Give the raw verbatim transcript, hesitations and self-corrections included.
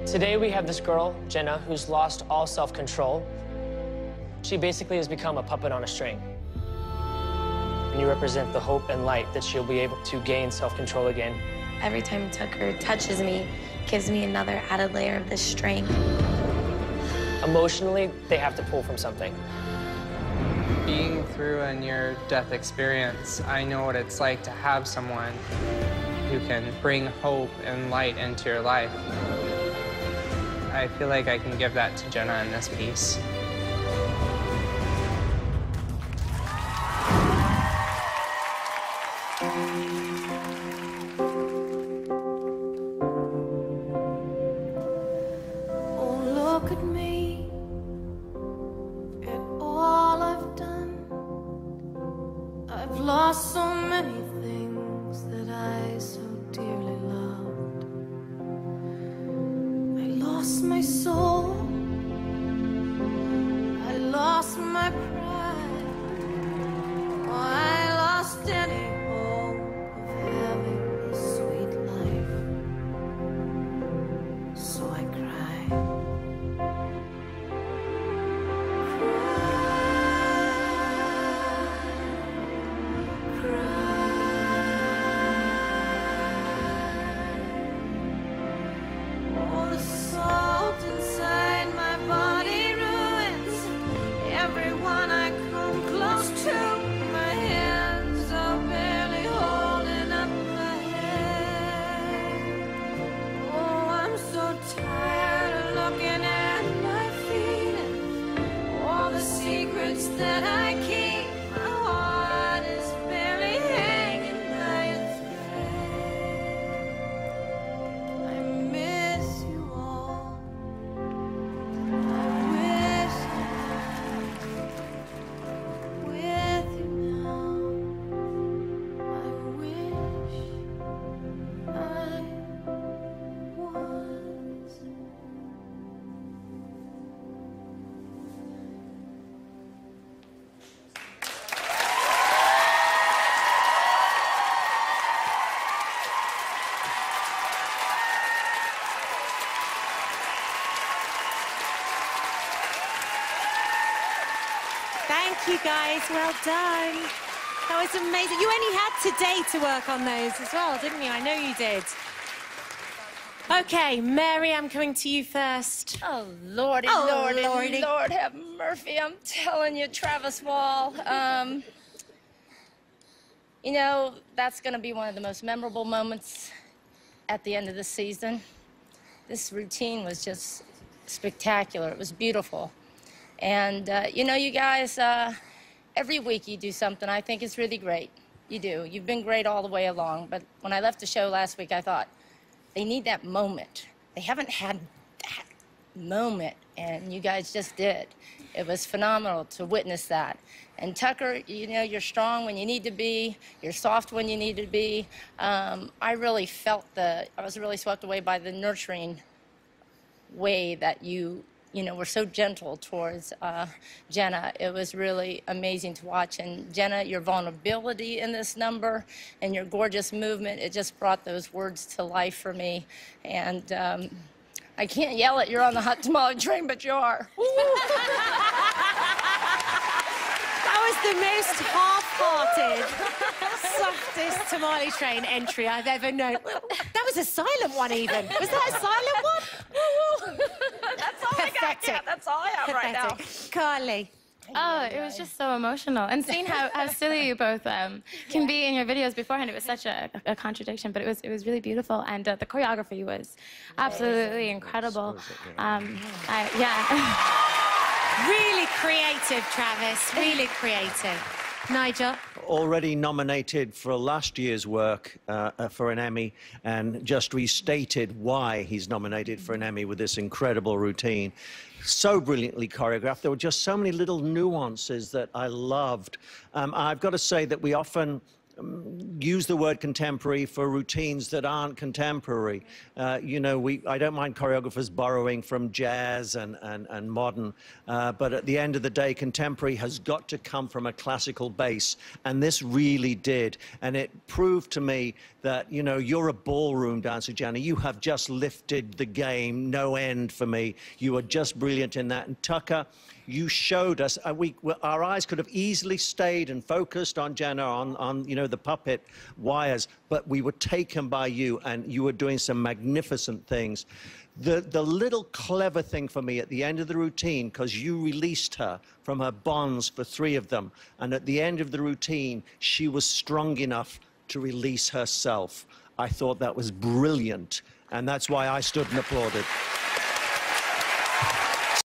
Today we have this girl, Jenna, who's lost all self-control. She basically has become a puppet on a string. And you represent the hope and light that she'll be able to gain self-control again. Every time Tucker touches me, gives me another added layer of this strength. Emotionally, they have to pull from something. Being through a near-death experience, I know what it's like to have someone who can bring hope and light into your life. I feel like I can give that to Jenna in this piece. Oh, look at me, at all I've done. I've lost so many things that I so dearly loved. I lost my soul, I lost my pride, oh, I lost any hope of having a sweet life. So I cried. That I keep, my heart is barely hanging by a thread. I miss you all. I wish I was with you now. I wish I was. Thank you, guys. Well done. That was amazing. You only had today to work on those as well, didn't you? I know you did. Okay, Mary, I'm coming to you first. Oh, Lordy, Oh, Lordy, Lordy. Lord have Murphy. I'm telling you, Travis Wall. Um, you know, that's going to be one of the most memorable moments at the end of the season. This routine was just spectacular. It was beautiful. And, uh, you know, you guys, uh, every week you do something I think is really great. You do. You've been great all the way along. But when I left the show last week, I thought, they need that moment. They haven't had that moment, and you guys just did. It was phenomenal to witness that. And Tucker, you know, you're strong when you need to be. You're soft when you need to be. Um, I really felt the, I was really swept away by the nurturing way that you you know, were so gentle towards uh, Jenna. It was really amazing to watch. And Jenna, your vulnerability in this number and your gorgeous movement, it just brought those words to life for me. And um, I can't yell it, you're on the hot tamale train, but you are. That was the most half-hearted, softest tamale train entry I've ever known. That was a silent one, even. Was that a silent one? That's all I got. Yeah, that's all I have right now. Carly. Oh, it was just so emotional. And seeing how, how silly you both um, can be in your videos beforehand, it was such a, a contradiction, but it was, it was really beautiful. And uh, the choreography was absolutely incredible. Um, I, yeah. Really creative, Travis. Really creative. Nigel? Already nominated for last year's work uh, uh, for an Emmy, and just restated why he's nominated for an Emmy with this incredible routine. So brilliantly choreographed. There were just so many little nuances that I loved. Um, I've got to say that we often um, use the word contemporary for routines that aren't contemporary. Uh, you know, we, I don't mind choreographers borrowing from jazz and, and, and modern, uh, but at the end of the day, contemporary has got to come from a classical base, and this really did. And it proved to me that, you know, you're a ballroom dancer, Jenna. You have just lifted the game no end for me. You are just brilliant in that. And Tucker, you showed us, uh, we, our eyes could have easily stayed and focused on Jenna, on, on, you know, the puppet wires, but we were taken by you, and you were doing some magnificent things. The, the little clever thing for me at the end of the routine, because you released her from her bonds for three of them, and at the end of the routine, she was strong enough to release herself. I thought that was brilliant, and that's why I stood and applauded.